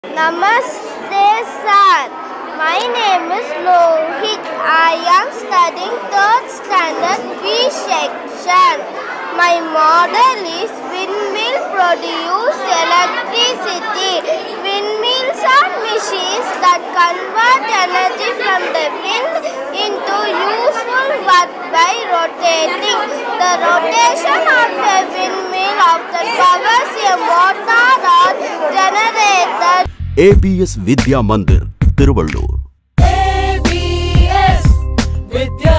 Namaste sir. My name is Lohit. I am studying 3rd standard B section. My model is windmill produce electricity. Windmills are machines that convert energy from the wind into useful work by rotating. The rotation of a windmill often powers a motor or generator. ABS Vidya Mandir, Tiruvallur. ABS Vidya